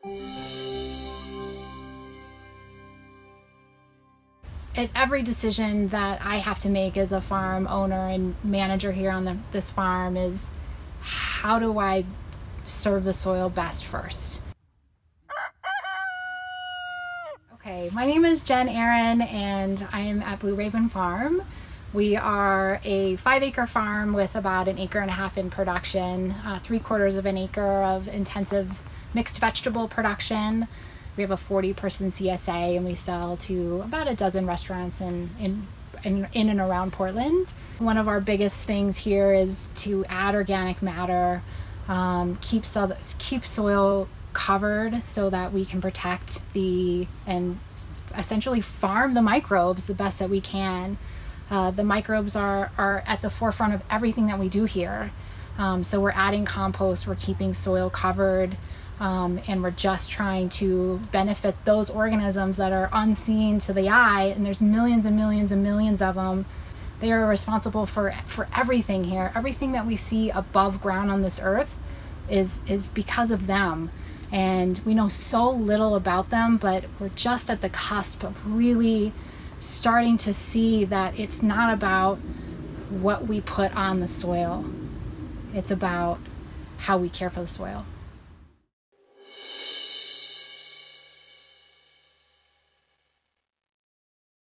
At every decision that I have to make as a farm owner and manager here on this farm is, how do I serve the soil best first? Okay, my name is Jen Aron and I am at Blue Raven Farm. We are a 5-acre farm with about 1.5 acres in production, 3/4 of an acre of intensive mixed vegetable production. We have a 40-person CSA and we sell to about a dozen restaurants in and around Portland. One of our biggest things here is to add organic matter, keep soil covered so that we can protect and essentially farm the microbes the best that we can. The microbes are at the forefront of everything that we do here. So we're adding compost, we're keeping soil covered, and we're just trying to benefit those organisms that are unseen to the eye, and there's millions and millions and millions of them. They are responsible for everything here. Everything that we see above ground on this earth is because of them. And we know so little about them, but we're just at the cusp of really starting to see that it's not about what we put on the soil. It's about how we care for the soil.